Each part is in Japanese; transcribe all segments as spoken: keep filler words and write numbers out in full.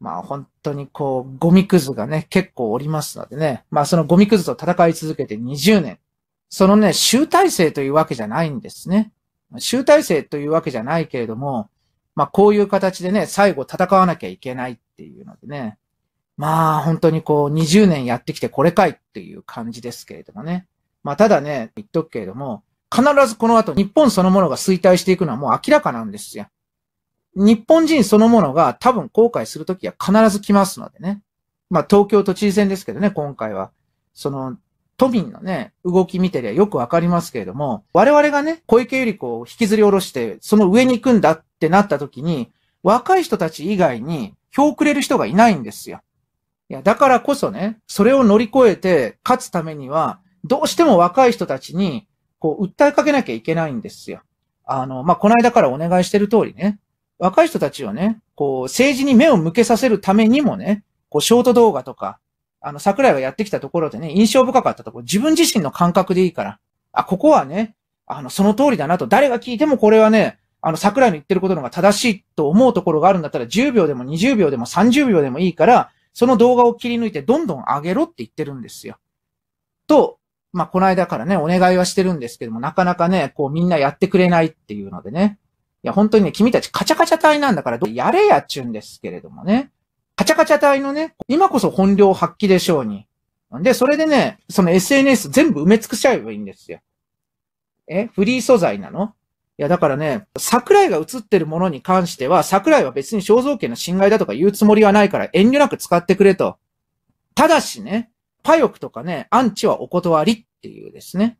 まあ本当にこう、ゴミクズがね、結構おりますのでね。まあそのゴミクズと戦い続けてにじゅうねん。そのね、集大成というわけじゃないんですね。集大成というわけじゃないけれども、まあこういう形でね、最後戦わなきゃいけないっていうのでね。まあ本当にこうにじゅうねんやってきてこれかいっていう感じですけれどもね。まあただね、言っとくけれども、必ずこの後日本そのものが衰退していくのはもう明らかなんですよ。日本人そのものが多分後悔するときは必ず来ますのでね。まあ東京都知事選ですけどね、今回は。その都民のね、動き見てりゃよくわかりますけれども、我々がね、小池百合子を引きずり下ろして、その上に行くんだってなったときに、若い人たち以外に票をくれる人がいないんですよ。いや、だからこそね、それを乗り越えて勝つためには、どうしても若い人たちに、こう、訴えかけなきゃいけないんですよ。あの、まあ、この間からお願いしてる通りね、若い人たちをね、こう、政治に目を向けさせるためにもね、こう、ショート動画とか、あの、桜井がやってきたところでね、印象深かったところ、自分自身の感覚でいいから、あ、ここはね、あの、その通りだなと、誰が聞いてもこれはね、あの、桜井の言ってることのが正しいと思うところがあるんだったら、じゅうびょうでもにじゅうびょうでもさんじゅうびょうでもいいから、その動画を切り抜いてどんどん上げろって言ってるんですよ。と、まあ、この間からね、お願いはしてるんですけども、なかなかね、こうみんなやってくれないっていうのでね。いや、本当にね、君たちカチャカチャ隊なんだから、やれやっちゅうんですけれどもね。カチャカチャ隊のね、今こそ本領発揮でしょうに。で、それでね、その エスエヌエス 全部埋め尽くしちゃえばいいんですよ。えフリー素材なの？いや、だからね、桜井が映ってるものに関しては、桜井は別に肖像権の侵害だとか言うつもりはないから遠慮なく使ってくれと。ただしね、パヨクとかね、アンチはお断りっていうですね。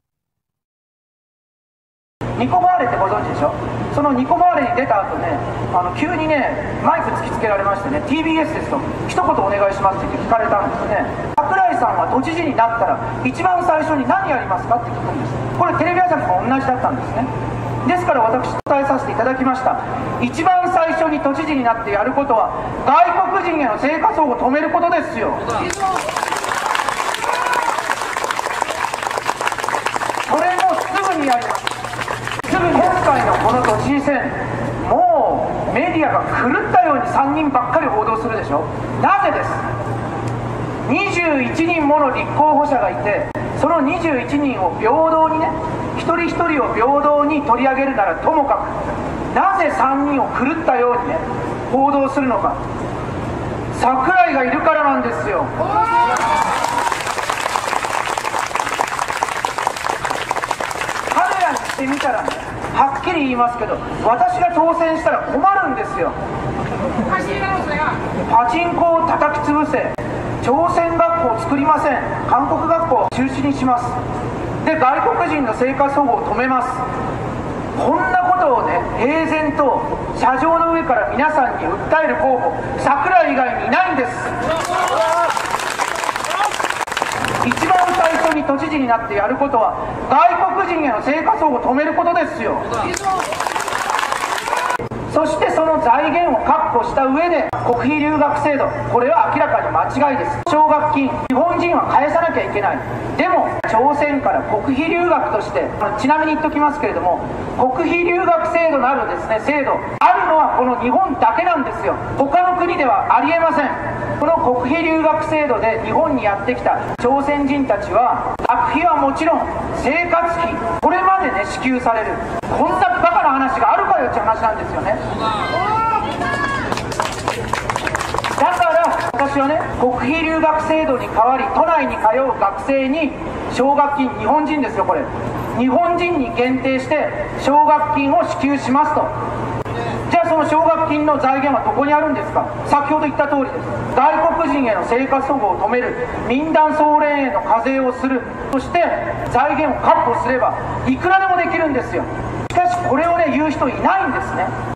ニコバーレってご存知でしょ。そのニコバーレに出た後ね、あの急にねマイク突きつけられましてね、 ティービーエス ですと一言お願いしますって聞かれたんですね。桜井さんは都知事になったら一番最初に何やりますかって聞くんです。これテレビ朝日も同じだったんですね。ですから私答えさせていただきました。一番最初に都知事になってやることは外国人への生活保護を止めることですよ。それもすぐにやります。すぐに今回のこの都知事選、もうメディアが狂ったようにさんにんばっかり報道するでしょ。なぜです。にじゅういちにんもの立候補者がいて、そのにじゅういちにんを平等にね、一人一人を平等に取り上げるならともかく、なぜさんにんを狂ったようにね報道するのか。桜井がいるからなんですよ。彼らにしてみたらね、はっきり言いますけど、私が当選したら困るんですよ。パチンコを叩き潰せ、朝鮮学校を作りません、韓国学校を中止にします、で外国人の生活保護を止めます。こんなことをね平然と車上の上から皆さんに訴える候補、桜井以外にいないんです。一番最初に都知事になってやることは外国人への生活保護を止めることですよ。そしてその財源を確保した上で国費留学制度、これは明らかに間違いです。奨学金、日本人は返さなきゃいけない。でも朝鮮から国費留学として、ちなみに言っときますけれども、国費留学制度なるですね制度あるのはこの日本だけなんですよ。他の国ではありえません。この国費留学制度で日本にやってきた朝鮮人たちは学費はもちろん生活費、これまでね支給される、こんなバカな話があるかよって話なんですよね。だから私はね、国費留学制度に代わり都内に通う学生に奨学金、日本人ですよこれ、日本人に限定して奨学金を支給しますと。じゃあその奨学金の財源はどこにあるんですか。先ほど言った通りです。外国人への生活保護を止める、民団総連への課税をする、そして財源を確保すればいくらでもできるんですよ。しかしこれをね言う人いないんですね。